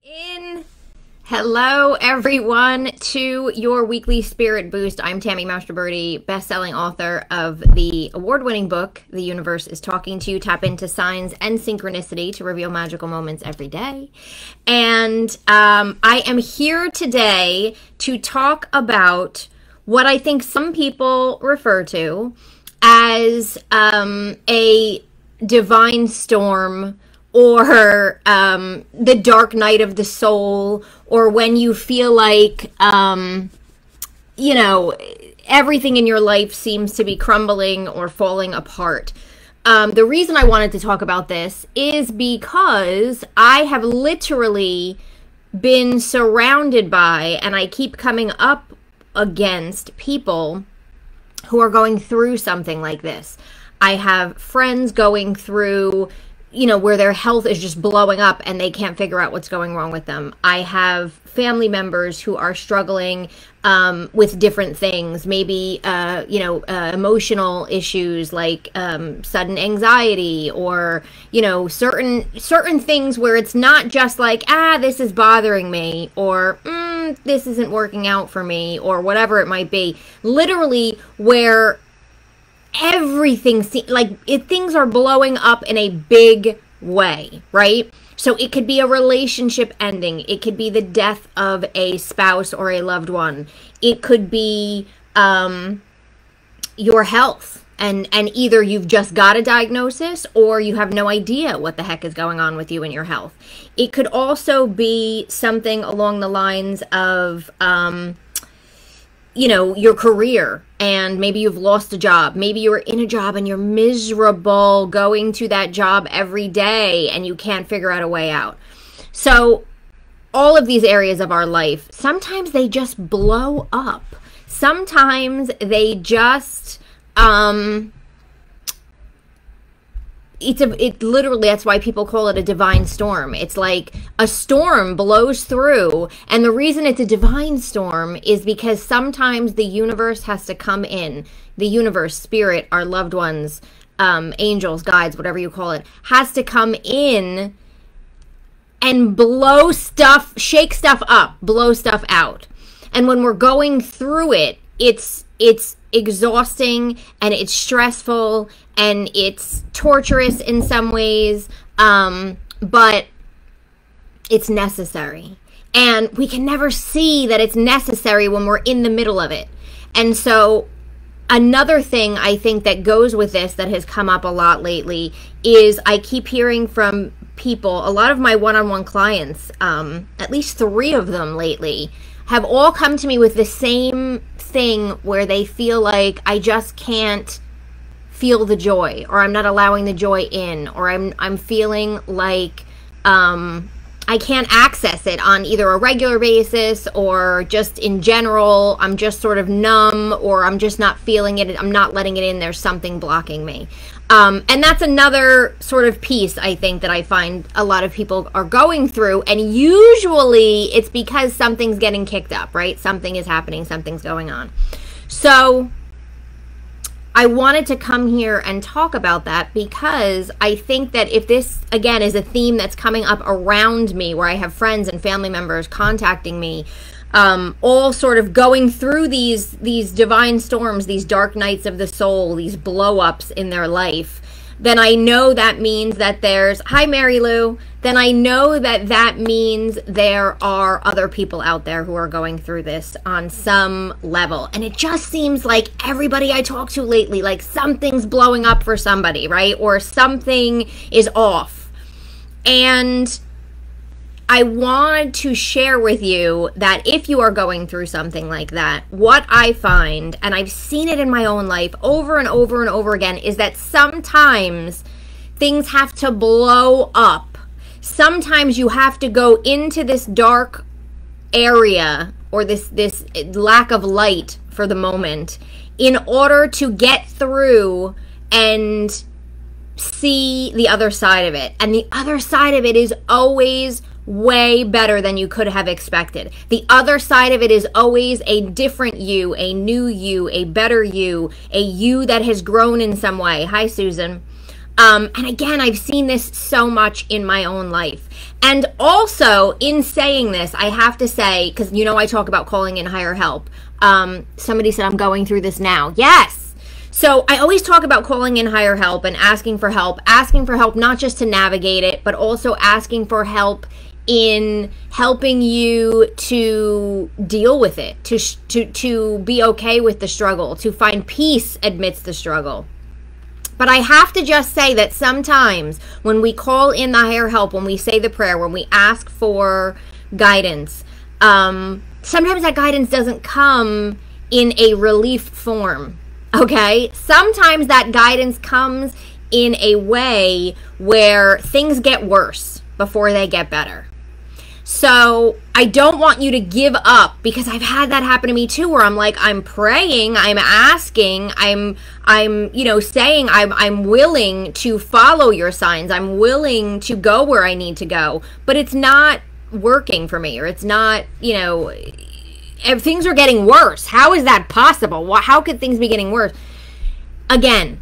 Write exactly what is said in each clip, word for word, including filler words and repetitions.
In Hello everyone to your weekly spirit boost. I'm Tammy, Mastroberte, best-selling author of the award-winning book The Universe is Talking to You. Tap into signs and synchronicity to reveal magical moments every day. And um, I am here today to talk about what I think some people refer to as um, a divine storm, or um, the dark night of the soul, or when you feel like, um, you know, everything in your life seems to be crumbling or falling apart. Um, the reason I wanted to talk about this is because I have literally been surrounded by, and I keep coming up against people who are going through something like this. I have friends going through, you know, where their health is just blowing up and they can't figure out what's going wrong with them. I have family members who are struggling um, with different things, maybe, uh, you know, uh, emotional issues like um, sudden anxiety, or, you know, certain certain things where it's not just like, ah, this is bothering me, or mm, this isn't working out for me, or whatever it might be. Literally where everything se- like it things are blowing up in a big way, right? So it could be a relationship ending, it could be the death of a spouse or a loved one, it could be um your health, and and either you've just got a diagnosis or you have no idea what the heck is going on with you and your health. It could also be something along the lines of um you know, your career, and maybe you've lost a job. Maybe you're in a job and you're miserable going to that job every day and you can't figure out a way out. So all of these areas of our life, sometimes they just blow up. Sometimes they just, um, it's a, it literally, that's why people call it a divine storm. It's like a storm blows through, and the reason it's a divine storm is because sometimes the universe has to come in. The universe, spirit, our loved ones, um, angels, guides, whatever you call it, has to come in and blow stuff, shake stuff up, blow stuff out. And when we're going through it, it's it's exhausting and it's stressful and it's torturous in some ways, um, but it's necessary. And we can never see that it's necessary when we're in the middle of it. And so another thing I think that goes with this that has come up a lot lately is I keep hearing from people, a lot of my one-on-one clients, um, at least three of them lately, have all come to me with the same thing where they feel like I just can't feel the joy, or I'm not allowing the joy in, or I'm I'm feeling like um, I can't access it on either a regular basis or just in general. I'm just sort of numb, or I'm just not feeling it. I'm not letting it in. There's something blocking me. Um, and that's another sort of piece, I think, that I find a lot of people are going through. And usually it's because something's getting kicked up, right? Something is happening. Something's going on. So I wanted to come here and talk about that because I think that if this, again, is a theme that's coming up around me, where I have friends and family members contacting me, Um, all sort of going through these these divine storms, these dark nights of the soul, these blow-ups in their life, then I know that means that there's, hi Mary Lou, then I know that that means there are other people out there who are going through this on some level. And it just seems like everybody I talk to lately, like something's blowing up for somebody, right? Or something is off. And I wanted to share with you that if you are going through something like that, what I find, and I've seen it in my own life over and over and over again, is that sometimes things have to blow up. Sometimes you have to go into this dark area, or this, this lack of light for the moment, in order to get through and see the other side of it. And the other side of it is always way better than you could have expected. The other side of it is always a different you, a new you, a better you, a you that has grown in some way. Hi, Susan. Um, and again, I've seen this so much in my own life. And also, in saying this, I have to say, because you know I talk about calling in higher help. Um, somebody said, I'm going through this now. Yes! So I always talk about calling in higher help and asking for help. Asking for help not just to navigate it, but also asking for help in helping you to deal with it, to, to, to be okay with the struggle, to find peace amidst the struggle. But I have to just say that sometimes when we call in the higher help, when we say the prayer, when we ask for guidance, um, sometimes that guidance doesn't come in a relief form, okay? Sometimes that guidance comes in a way where things get worse before they get better. So I don't want you to give up, because I've had that happen to me too, where I'm like, I'm praying, I'm asking, I'm, I'm, you know, saying I'm, I'm willing to follow your signs. I'm willing to go where I need to go, but it's not working for me, or it's not, you know, things are getting worse. How is that possible? How could things be getting worse? Again,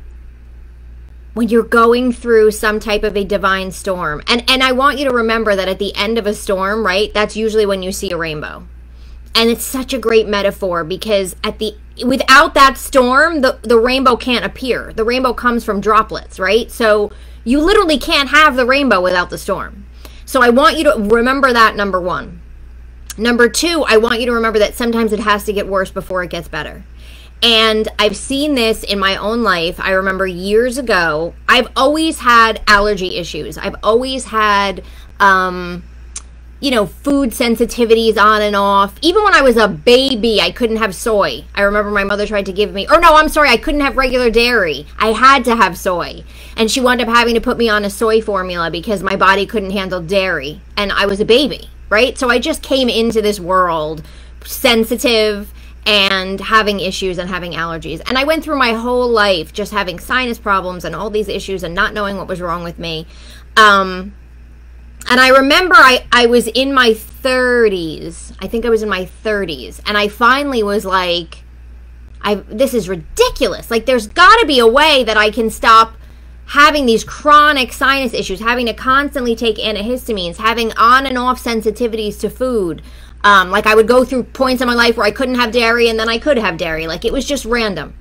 when you're going through some type of a divine storm. And and I want you to remember that at the end of a storm, right, that's usually when you see a rainbow. And it's such a great metaphor, because at the without that storm, the, the rainbow can't appear. The rainbow comes from droplets, right? So you literally can't have the rainbow without the storm. So I want you to remember that, number one. Number two, I want you to remember that sometimes it has to get worse before it gets better. And I've seen this in my own life. I remember years ago, I've always had allergy issues. I've always had, um, you know, food sensitivities on and off. Even when I was a baby, I couldn't have soy. I remember my mother tried to give me, or no, I'm sorry, I couldn't have regular dairy. I had to have soy. And she wound up having to put me on a soy formula because my body couldn't handle dairy. And I was a baby, right? So I just came into this world sensitive and having issues and having allergies. And I went through my whole life just having sinus problems and all these issues and not knowing what was wrong with me. Um, and I remember I, I was in my thirties. I think I was in my thirties. And I finally was like, I this is ridiculous. Like, there's got to be a way that I can stop having these chronic sinus issues, having to constantly take antihistamines, having on and off sensitivities to food. Um, like I would go through points in my life where I couldn't have dairy and then I could have dairy. Like, it was just random.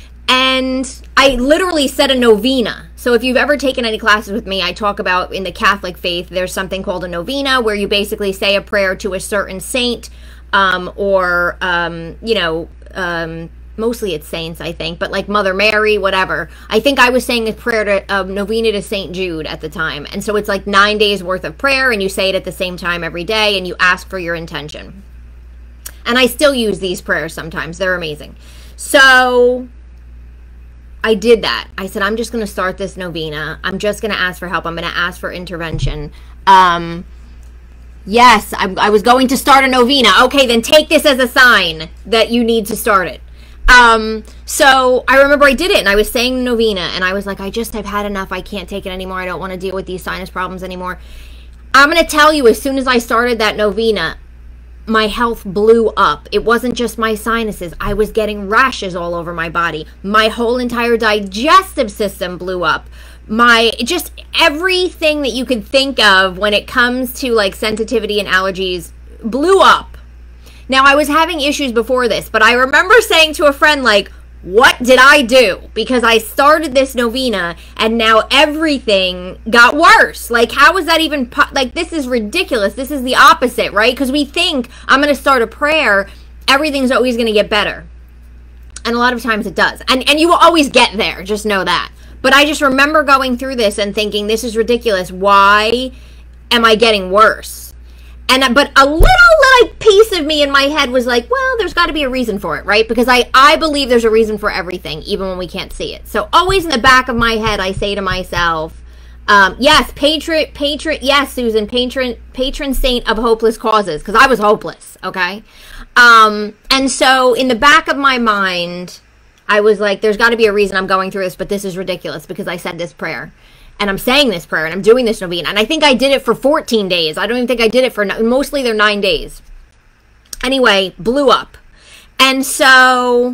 And I literally said a novena. So if you've ever taken any classes with me, I talk about in the Catholic faith, there's something called a novena where you basically say a prayer to a certain saint, um, or, um, you know, um, mostly it's saints, I think, but like Mother Mary, whatever. I think I was saying a prayer to a novena to Saint Jude at the time. And so it's like nine days worth of prayer, and you say it at the same time every day, and you ask for your intention. And I still use these prayers sometimes. They're amazing. So I did that. I said, I'm just going to start this novena. I'm just going to ask for help. I'm going to ask for intervention. Um, yes, I, I was going to start a novena. Okay, then take this as a sign that you need to start it. Um, so I remember I did it, and I was saying the novena, and I was like, I just, I've had enough. I can't take it anymore. I don't want to deal with these sinus problems anymore. I'm going to tell you, as soon as I started that novena, my health blew up. It wasn't just my sinuses. I was getting rashes all over my body. My whole entire digestive system blew up. My, just everything that you could think of when it comes to like sensitivity and allergies blew up. Now, I was having issues before this, but I remember saying to a friend, like, what did I do? Because I started this novena, and now everything got worse. Like, how is that even, po- like, this is ridiculous. This is the opposite, right? Because we think, I'm going to start a prayer, everything's always going to get better. And a lot of times it does. And, and you will always get there, just know that. But I just remember going through this and thinking, this is ridiculous. Why am I getting worse? And but a little like piece of me in my head was like, well, there's got to be a reason for it, right? Because I, I believe there's a reason for everything, even when we can't see it. So always in the back of my head, I say to myself, um, yes, patron, patron, yes, Susan, patron, patron saint of hopeless causes, because I was hopeless, okay? Um, and so in the back of my mind, I was like, there's got to be a reason I'm going through this, but this is ridiculous because I said this prayer. And I'm saying this prayer, and I'm doing this novena. And I think I did it for fourteen days. I don't even think I did it for, mostly they're nine days. Anyway, blew up. And so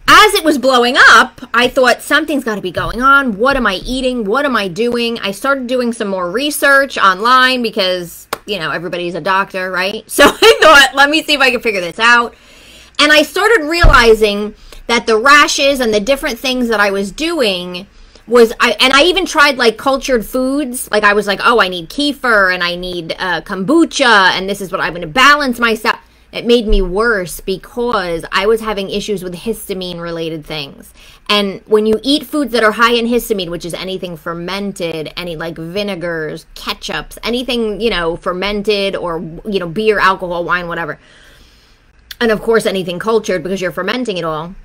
as it was blowing up, I thought something's got to be going on. What am I eating? What am I doing? I started doing some more research online because, you know, everybody's a doctor, right? So I thought, let me see if I can figure this out. And I started realizing that the rashes and the different things that I was doing was, I and I even tried like cultured foods. Like I was like, oh, I need kefir and I need uh, kombucha, and this is what I'm going to balance myself. It made me worse because I was having issues with histamine related things. And when you eat foods that are high in histamine, which is anything fermented, any like vinegars, ketchups, anything, you know, fermented or, you know, beer, alcohol, wine, whatever. And of course, anything cultured because you're fermenting it all.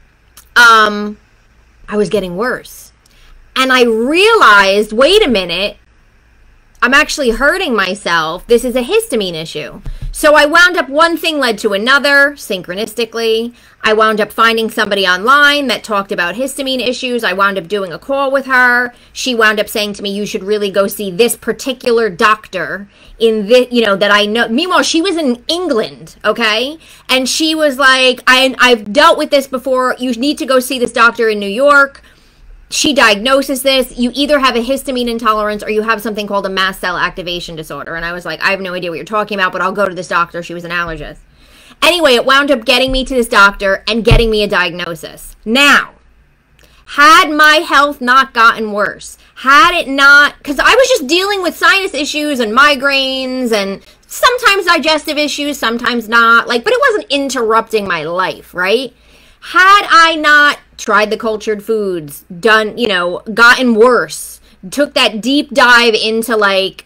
Um, I was getting worse. And I realized, wait a minute, I'm actually hurting myself. This is a histamine issue. So I wound up, one thing led to another, synchronistically. I wound up finding somebody online that talked about histamine issues. I wound up doing a call with her. She wound up saying to me, you should really go see this particular doctor in this, you know, that I know. Meanwhile, she was in England, okay? And she was like, I, I've dealt with this before. You need to go see this doctor in New York. She diagnoses this. You either have a histamine intolerance or you have something called a mast cell activation disorder. And I was like, I have no idea what you're talking about, but I'll go to this doctor. She was an allergist. Anyway, it wound up getting me to this doctor and getting me a diagnosis. Now, had my health not gotten worse, had it not, because I was just dealing with sinus issues and migraines and sometimes digestive issues, sometimes not, like, but it wasn't interrupting my life, right? Had I not tried the cultured foods, done, you know, gotten worse, took that deep dive into like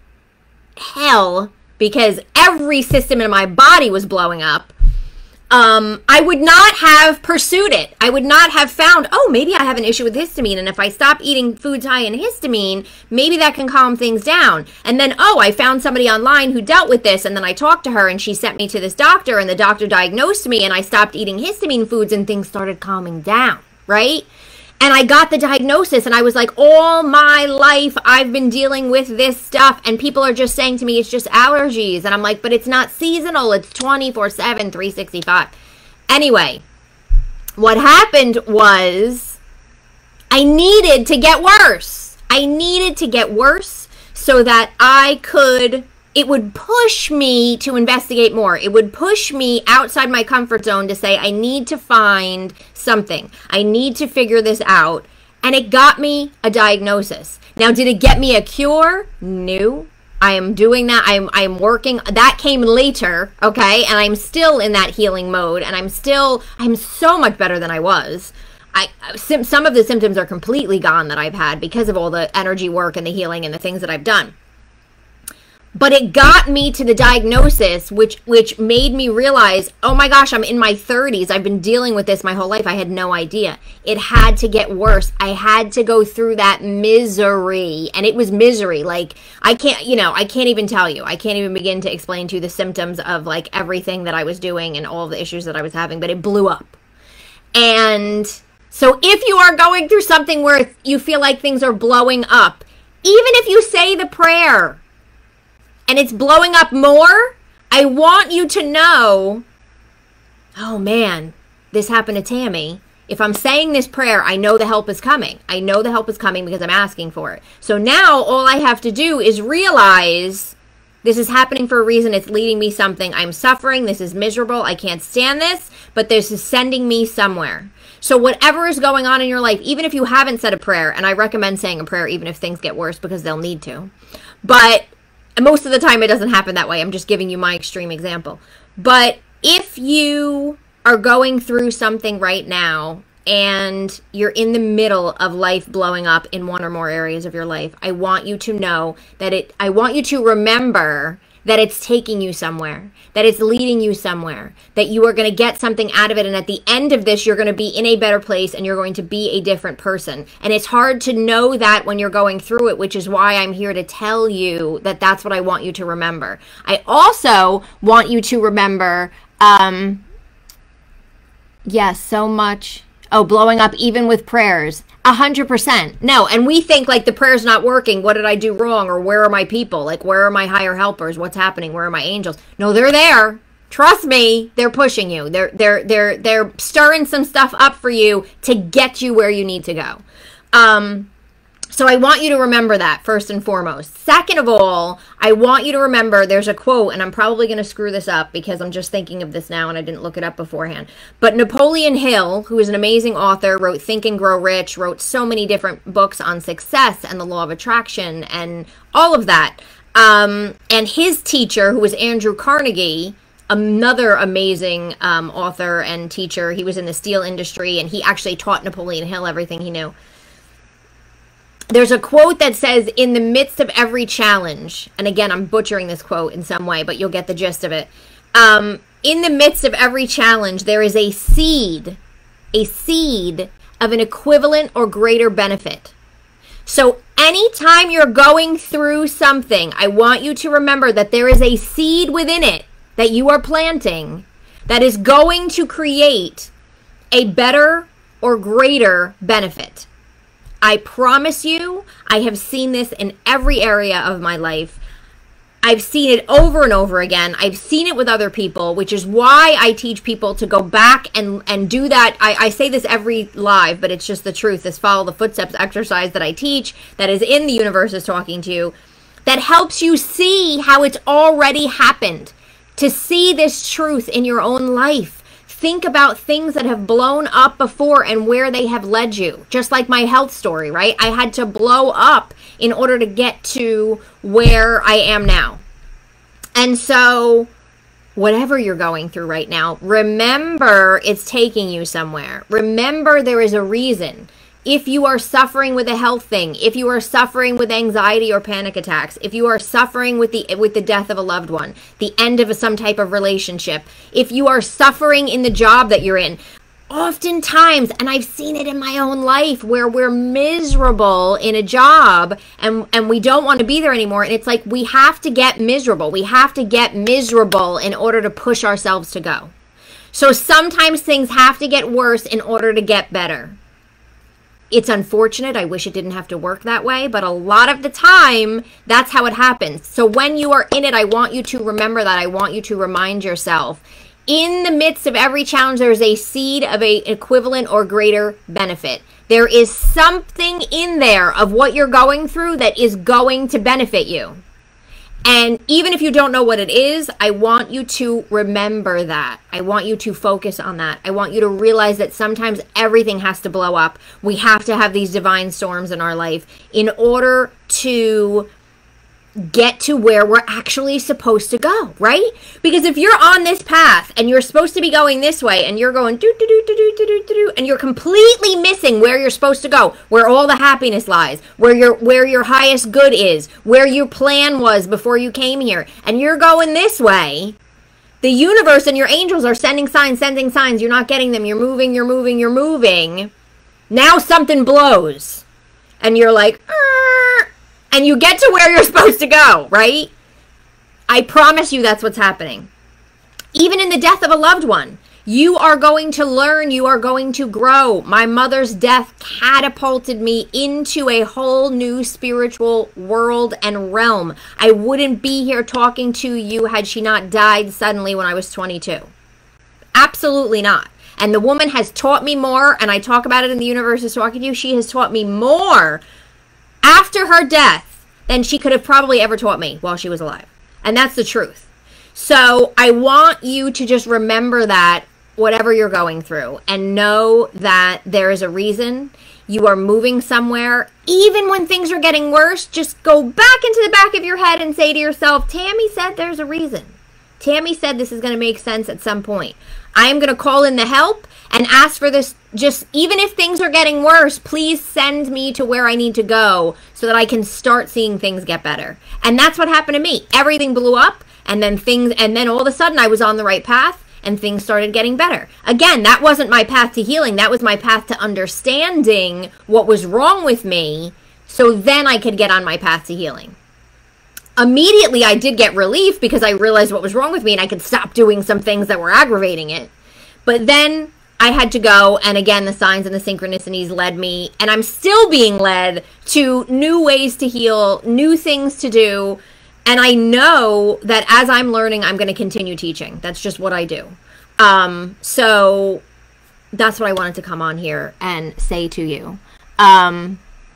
hell because every system in my body was blowing up, um, I would not have pursued it. I would not have found, oh, maybe I have an issue with histamine, and if I stop eating foods high in histamine, maybe that can calm things down. And then, oh, I found somebody online who dealt with this, and then I talked to her, and she sent me to this doctor, and the doctor diagnosed me, and I stopped eating histamine foods, and things started calming down, right? And I got the diagnosis, and I was like, all my life, I've been dealing with this stuff, and people are just saying to me, it's just allergies. And I'm like, but it's not seasonal. It's twenty-four seven, three sixty-five. Anyway, what happened was I needed to get worse. I needed to get worse so that I could, it would push me to investigate more. It would push me outside my comfort zone to say, I need to find something. I need to figure this out. And it got me a diagnosis. Now, did it get me a cure? No. I am doing that. I'm, I'm working. That came later, okay? And I'm still in that healing mode. And I'm still, I'm so much better than I was. I, some of the symptoms are completely gone that I've had because of all the energy work and the healing and the things that I've done. But it got me to the diagnosis, which which made me realize, oh my gosh, I'm in my thirties. I've been dealing with this my whole life. I had no idea. It had to get worse. I had to go through that misery. And it was misery. Like, I can't, you know, I can't even tell you. I can't even begin to explain to you the symptoms of, like, everything that I was doing and all the issues that I was having. But it blew up. And so if you are going through something where you feel like things are blowing up, even if you say the prayer, and it's blowing up more, I want you to know, oh man, this happened to Tammy. If I'm saying this prayer, I know the help is coming. I know the help is coming because I'm asking for it. So now all I have to do is realize this is happening for a reason. It's leading me something. I'm suffering. This is miserable. I can't stand this, but this is sending me somewhere. So whatever is going on in your life, even if you haven't said a prayer, and I recommend saying a prayer even if things get worse because they'll need to, but most of the time it doesn't happen that way. I'm just giving you my extreme example. But if you are going through something right now and you're in the middle of life blowing up in one or more areas of your life, I want you to know that it, I want you to remember that it's taking you somewhere, that it's leading you somewhere, that you are going to get something out of it. And at the end of this, you're going to be in a better place and you're going to be a different person. And it's hard to know that when you're going through it, which is why I'm here to tell you that that's what I want you to remember. I also want you to remember, um, yes, so much. Oh, blowing up even with prayers. A hundred percent. No, and we think like the prayer's not working. What did I do wrong? Or where are my people? Like, where are my higher helpers? What's happening? Where are my angels? No, they're there. Trust me, they're pushing you. They're they're they're they're stirring some stuff up for you to get you where you need to go. Um, so I want you to remember that first and foremost. Second of all, I want you to remember there's a quote, and I'm probably going to screw this up because I'm just thinking of this now and I didn't look it up beforehand. But Napoleon Hill, who is an amazing author, wrote Think and Grow Rich, wrote so many different books on success and the law of attraction and all of that. Um, and his teacher, who was Andrew Carnegie, another amazing um, author and teacher. He was in the steel industry, and he actually taught Napoleon Hill everything he knew. There's a quote that says, in the midst of every challenge, and again, I'm butchering this quote in some way, but you'll get the gist of it. Um, in the midst of every challenge, there is a seed, a seed of an equivalent or greater benefit. So anytime you're going through something, I want you to remember that there is a seed within it that you are planting that is going to create a better or greater benefit. I promise you, I have seen this in every area of my life. I've seen it over and over again. I've seen it with other people, which is why I teach people to go back and, and do that. I, I say this every live, but it's just the truth. This follow the footsteps exercise that I teach, that is in the universe is talking to you, that helps you see how it's already happened. To see this truth in your own life. Think about things that have blown up before and where they have led you. Just like my health story, right? I had to blow up in order to get to where I am now. And so, whatever you're going through right now, remember it's taking you somewhere. Remember there is a reason. If you are suffering with a health thing, if you are suffering with anxiety or panic attacks, if you are suffering with the with the death of a loved one, the end of a, some type of relationship, if you are suffering in the job that you're in, oftentimes, and I've seen it in my own life, where we're miserable in a job and, and we don't want to be there anymore. And it's like we have to get miserable. We have to get miserable in order to push ourselves to go. So sometimes things have to get worse in order to get better. It's unfortunate. I wish it didn't have to work that way, but a lot of the time, that's how it happens. So when you are in it, I want you to remember that. I want you to remind yourself, in the midst of every challenge, there is a seed of an equivalent or greater benefit. There is something in there of what you're going through that is going to benefit you. And even if you don't know what it is, I want you to remember that. I want you to focus on that. I want you to realize that sometimes everything has to blow up. We have to have these divine storms in our life in order to get to where we're actually supposed to go, right? Because if you're on this path and you're supposed to be going this way and you're going do do do do do do do do and you're completely missing where you're supposed to go, where all the happiness lies, where your where your highest good is, where your plan was before you came here, and you're going this way, the universe and your angels are sending signs, sending signs. You're not getting them. You're moving, you're moving, you're moving. Now something blows and you're like, Arr! And you get to where you're supposed to go, right? I promise you that's what's happening. Even in the death of a loved one, you are going to learn, you are going to grow. My mother's death catapulted me into a whole new spiritual world and realm. I wouldn't be here talking to you had she not died suddenly when I was twenty-two. Absolutely not. And the woman has taught me more, and I talk about it in the universe is talking to you. She has taught me more after her death than she could have probably ever taught me while she was alive. And that's the truth. So I want you to just remember that, whatever you're going through, and know that there is a reason. You are moving somewhere. Even when things are getting worse, just go back into the back of your head and say to yourself, Tammy said there's a reason. Tammy said this is going to make sense at some point. I am going to call in the help and ask for this. Just even if things are getting worse, please send me to where I need to go so that I can start seeing things get better. And that's what happened to me. Everything blew up, and then things, and then all of a sudden I was on the right path and things started getting better. Again, that wasn't my path to healing. That was my path to understanding what was wrong with me, so then I could get on my path to healing. Immediately, I did get relief because I realized what was wrong with me and I could stop doing some things that were aggravating it. But then I had to go, and again, the signs and the synchronicities led me, and I'm still being led to new ways to heal, new things to do. And I know that as I'm learning, I'm going to continue teaching. That's just what I do. Um, so that's what I wanted to come on here and say to you. Um,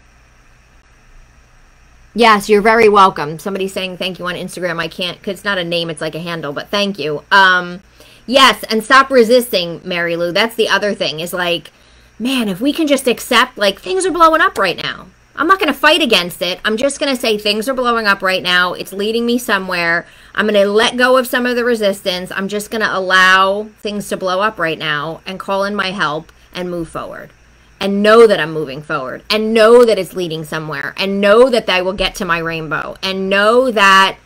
yes, you're very welcome. Somebody's saying thank you on Instagram. I can't, because it's not a name, it's like a handle, but thank you. Um, yes, and stop resisting, Mary Lou. That's the other thing, is like, man, if we can just accept, like, things are blowing up right now. I'm not going to fight against it. I'm just going to say things are blowing up right now. It's leading me somewhere. I'm going to let go of some of the resistance. I'm just going to allow things to blow up right now and call in my help and move forward. And know that I'm moving forward. And know that it's leading somewhere. And know that I will get to my rainbow. And know that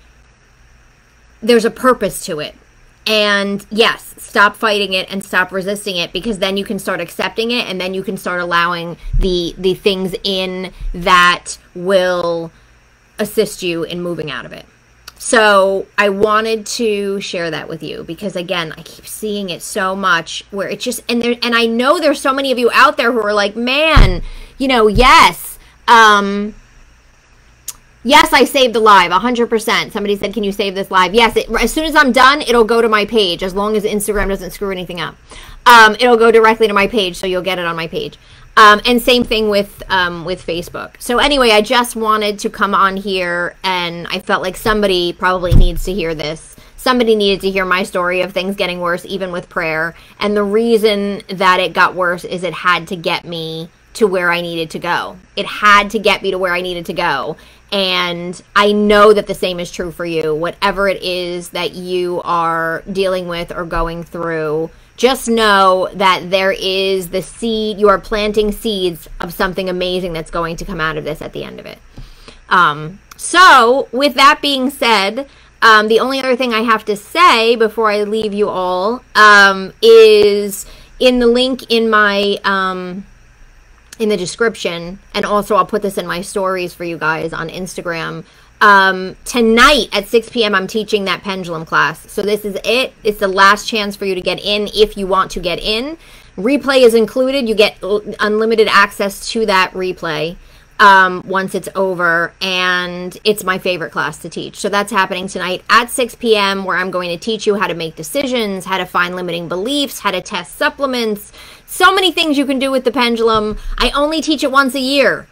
there's a purpose to it. And yes, stop fighting it and stop resisting it, because then you can start accepting it, and then you can start allowing the the things in that will assist you in moving out of it. So I wanted to share that with you, because again, I keep seeing it so much where it just, and there, and I know there's so many of you out there who are like, man, you know, yes, um, yes, I saved the live, one hundred percent. Somebody said, can you save this live? Yes, it, as soon as I'm done, it'll go to my page, as long as Instagram doesn't screw anything up. Um, it'll go directly to my page, so you'll get it on my page. Um, and same thing with um, with Facebook. So anyway, I just wanted to come on here, and I felt like somebody probably needs to hear this. Somebody needed to hear my story of things getting worse, even with prayer. And the reason that it got worse is it had to get me to where I needed to go. It had to get me to where I needed to go. And I know that the same is true for you. Whatever it is that you are dealing with or going through, just know that there is the seed. You are planting seeds of something amazing that's going to come out of this at the end of it. Um, so with that being said, um, the only other thing I have to say before I leave you all um, is in the link in my... Um, in the description, and also I'll put this in my stories for you guys on Instagram. Um, tonight at six p m I'm teaching that pendulum class. So this is it. It's the last chance for you to get in if you want to get in. Replay is included. You get unlimited access to that replay um, once it's over, and it's my favorite class to teach. So that's happening tonight at six p m where I'm going to teach you how to make decisions, how to find limiting beliefs, how to test supplements. So many things you can do with the pendulum. I only teach it once a year,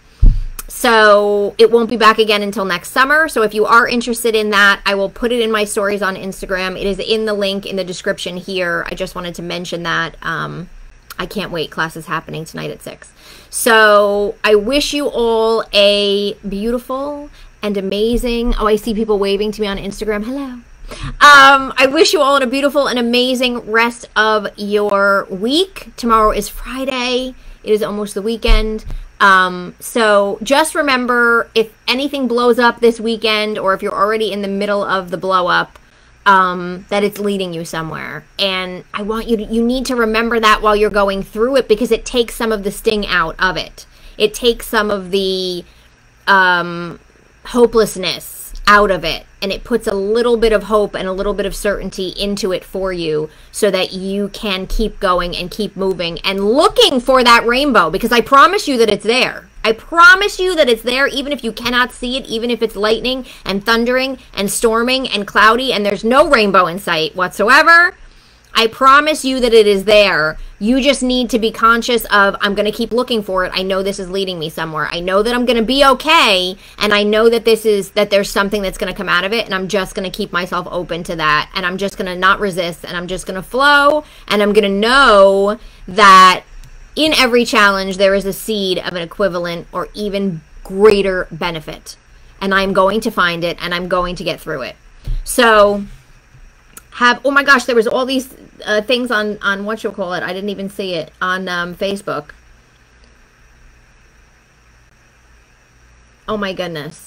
so it won't be back again until next summer. So if you are interested in that, I will put it in my stories on Instagram. It is in the link in the description here. I just wanted to mention that. Um, I can't wait. Class is happening tonight at six. So I wish you all a beautiful and amazing... Oh, I see people waving to me on Instagram. Hello. Um, I wish you all a beautiful and amazing rest of your week. Tomorrow is Friday. It is almost the weekend. Um, so just remember, if anything blows up this weekend, or if you're already in the middle of the blow up, um, that it's leading you somewhere. And I want you to, you need to remember that while you're going through it, because it takes some of the sting out of it. It takes some of the, um, hopelessness out of it, and it puts a little bit of hope and a little bit of certainty into it for you, so that you can keep going and keep moving and looking for that rainbow, because I promise you that it's there. I promise you that it's there, even if you cannot see it, even if it's lightning and thundering and storming and cloudy and there's no rainbow in sight whatsoever. I promise you that it is there. You just need to be conscious of, I'm going to keep looking for it. I know this is leading me somewhere. I know that I'm going to be okay. And I know that this is, that there's something that's going to come out of it. And I'm just going to keep myself open to that. And I'm just going to not resist. And I'm just going to flow. And I'm going to know that in every challenge, there is a seed of an equivalent or even greater benefit. And I'm going to find it, and I'm going to get through it. So... Have, oh my gosh, there was all these uh, things on, on what you'll call it. I didn't even see it on um, Facebook. Oh my goodness.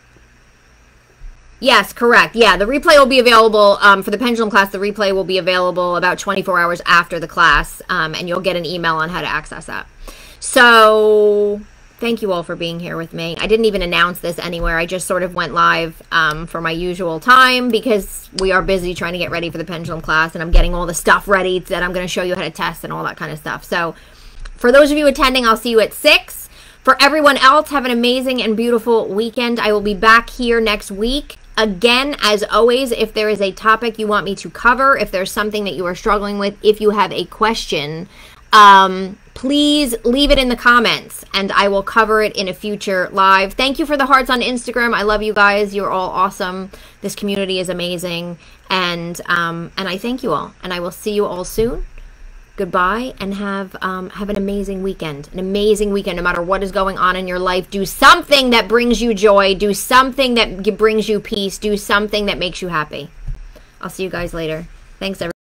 Yes, correct. Yeah, the replay will be available um, for the pendulum class. The replay will be available about twenty-four hours after the class, um, and you'll get an email on how to access that. So... thank you all for being here with me. I didn't even announce this anywhere. I just sort of went live um, for my usual time, because we are busy trying to get ready for the pendulum class, and I'm getting all the stuff ready that I'm going to show you how to test and all that kind of stuff. So for those of you attending, I'll see you at six. For everyone else, have an amazing and beautiful weekend. I will be back here next week. Again, as always, if there is a topic you want me to cover, if there's something that you are struggling with, if you have a question, um, please leave it in the comments and I will cover it in a future live. Thank you for the hearts on Instagram. I love you guys. You're all awesome. This community is amazing. And, um, and I thank you all. And I will see you all soon. Goodbye, and have um, have an amazing weekend. An amazing weekend, no matter what is going on in your life. Do something that brings you joy. Do something that brings you peace. Do something that makes you happy. I'll see you guys later. Thanks, everyone.